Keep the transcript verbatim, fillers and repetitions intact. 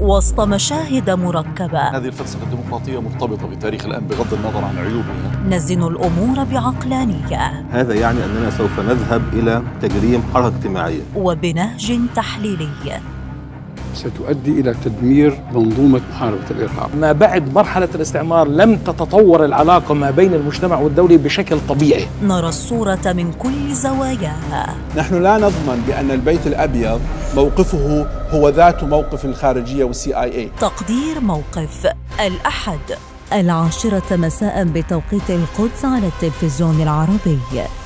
وسط مشاهد مركبة. هذه الفلسفة الديمقراطية مرتبطة بتاريخ الآن بغض النظر عن عيوبها. نزن الأمور بعقلانية. هذا يعني أننا سوف نذهب إلى تجريم حركة اجتماعية وبنهج تحليلي. ستؤدي إلى تدمير منظومة محاربة الإرهاب. ما بعد مرحلة الاستعمار لم تتطور العلاقة ما بين المجتمع والدولي بشكل طبيعي. نرى الصورة من كل زواياها. نحن لا نضمن بأن البيت الأبيض موقفه هو ذات موقف الخارجية والسي آي اي. تقدير موقف الأحد العاشرة مساء بتوقيت القدس على التلفزيون العربي.